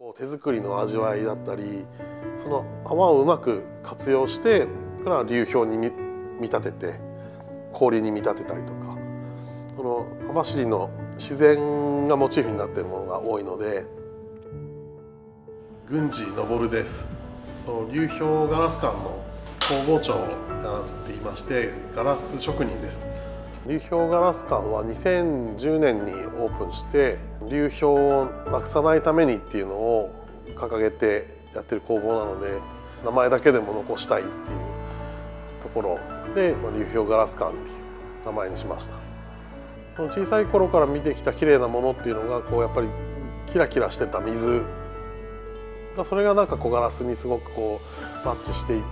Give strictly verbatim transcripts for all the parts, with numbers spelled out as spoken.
手作りの味わいだったり、その泡をうまく活用してから流氷に見立てて氷に見立てたりとか、その網走の自然がモチーフになっているものが多いので。郡司昇です。流氷ガラス館の工房長をやっていまして、ガラス職人です。流氷ガラス館はにせんじゅうねんにオープンして、流氷をなくさないためにっていうのを掲げてやってる工房なので、名前だけでも残したいっていうところで、まあ、流氷ガラス館っていう名前にしました。小さい頃から見てきた綺麗なものっていうのが、こうやっぱりキラキラしてた水が、それがなんかこうガラスにすごくこうマッチしていって、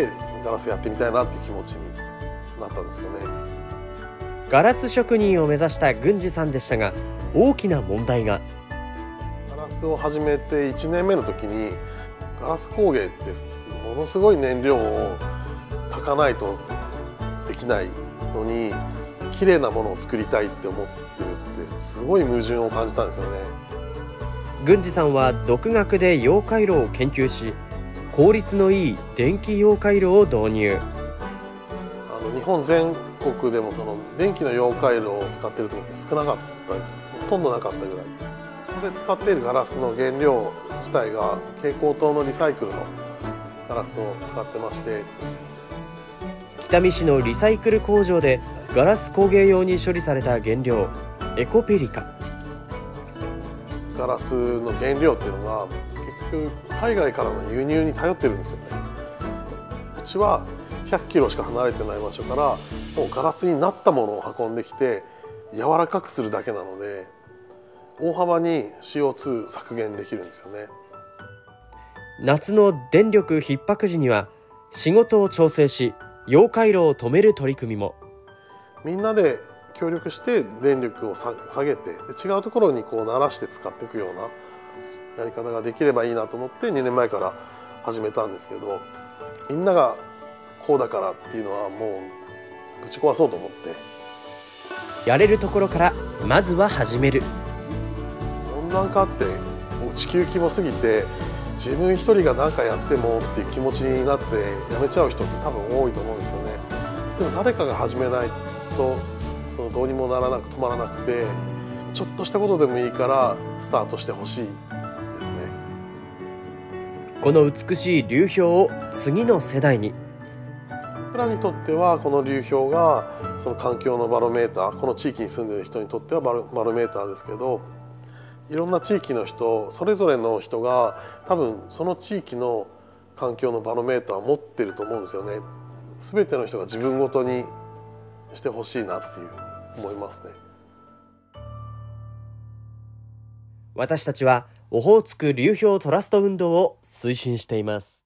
ガラスやってみたいなっていう気持ちになったんですよね。 ガラス職人を目指した郡司さんでしたが、大きな問題が。 ガラスを始めていちねんめの時に、ガラス工芸ってものすごい燃料を炊かないとできないのに、綺麗なものを作りたいって思ってるってすごい矛盾を感じたんですよね。 郡司さんは独学で溶解炉を研究し、効率のいい電気溶解炉を導入。 あの日本全国でもその電気の溶解炉を使っているところって少なかったです。ほとんどなかったぐらい。ここで使っているガラスの原料自体が蛍光灯のリサイクルのガラスを使ってまして、 北見市のリサイクル工場でガラス工芸用に処理された原料エコペリカ。 ガラスの原料っていうのが結局海外からの輸入に頼ってるんですよね。うちはひゃっキロしか離れてない場所からもうガラスになったものを運んできて柔らかくするだけなので、大幅に シーオーツー 削減できるんですよね。 夏の電力逼迫時には仕事を調整し、溶解炉を止める取り組みも。 みんなで協力して電力を下げて、違うところにこう慣らして使っていくようなやり方ができればいいなと思ってにねんまえから始めたんですけど、みんながこうだからっていうのはもうぶち壊そうと思って、 やれるところからまずは始める。 温暖化ってもう地球規模すぎて、自分一人が何かやってもっていう気持ちになってやめちゃう人って多分多いと思うんですよね。でも誰かが始めないとそのどうにもならなく止まらなくて、ちょっとしたことでもいいからスタートしてほしいですね。 この美しい流氷を次の世代に。 僕らにとってはこの流氷がその環境のバロメーター、この地域に住んでいる人にとってはバロ、バロメーターですけど、いろんな地域の人それぞれの人が多分その地域の環境のバロメーターを持ってると思うんですよね。全ての人が自分ごとにしてほしいなっていうふうに思いますね。 私たちはオホーツク流氷トラスト運動を推進しています。